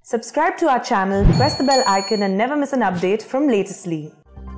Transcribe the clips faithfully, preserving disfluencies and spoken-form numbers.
Subscribe to our channel, press the bell icon and never miss an update from Latestly.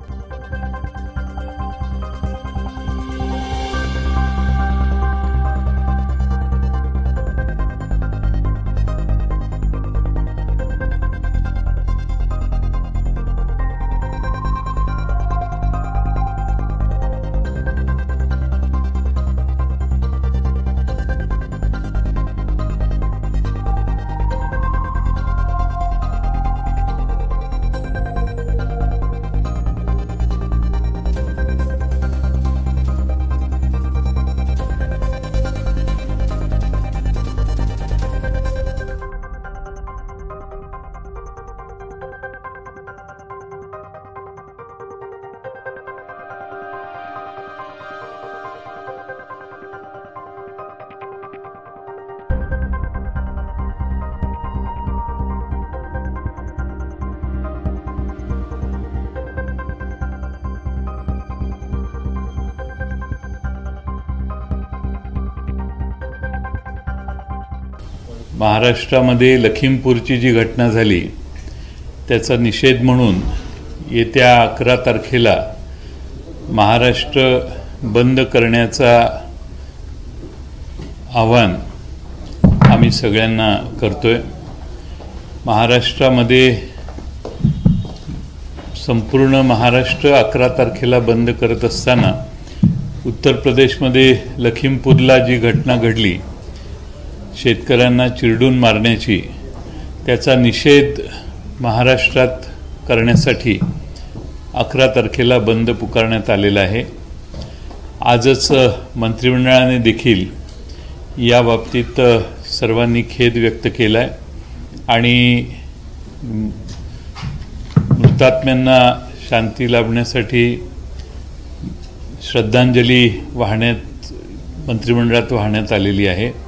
महाराष्ट्रामध्ये लखीमपूरची जी घटना झाली त्याचा निषेध म्हणून येत्या अकरा तारखेला महाराष्ट्र बंद करण्याचा आवाहन आम्ही सगळ्यांना करतोय। महाराष्ट्रामध्ये संपूर्ण महाराष्ट्र अकरा तारखेला बंद करत असताना उत्तर प्रदेशमध्ये लखीमपूरला जी घटना घडली शेतकऱ्यांना चिरडून मारण्याची, त्याचा निषेध महाराष्ट्रात करण्यासाठी अकरा तारखेला बंद पुकारण्यात आलेला आहे। आजच मंत्रिमंडळाने देखील या बाबतीत सर्वांनी खेद व्यक्त केला आहे आणि मृतात्म्यांना शांती लाभण्यासाठी श्रद्धांजली वाहण्यात मंत्रिमंडळात वाहण्यात आलेली आहे।